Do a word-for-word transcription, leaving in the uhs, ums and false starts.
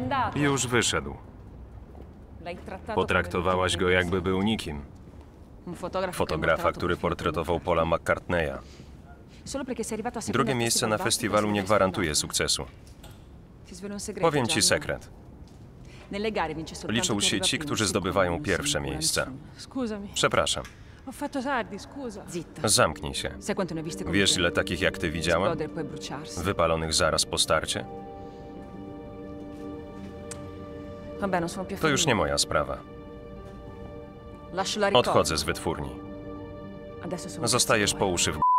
andato. Już wyszedł. L'hai trattato Potraktowałaś come go, jakby był nikim. un fotografo Fotografa, który portretował Paula McCartneya. Solo perché sei arrivato a seconda Drugie al miejsce na Festival festiwalu nie Baltico, gwarantuje sei sukcesu. andato. Ti svelo un segreto, Powiem ci Gianni. sekret. Nelle gare vince soltanto Liczą chi się arriva ci, primo, którzy il zdobywają secondo, pierwsze non si miejsca. nessuno. Scusami, Przepraszam. ho fatto tardi, scusa. Zitta. Zamknij się. Sai quante ne ho viste come Wiesz, te? ile takich jak ty widziałam? Esplodere e poi bruciarsi. Wypalonych zaraz po starcie? Vabbè, non sono più To już nie famiglia. moja sprawa. Lascio la ricordo. Odchodzę z wytwórni. Adesso sono Zostajesz cazzi po tuoi. uszy w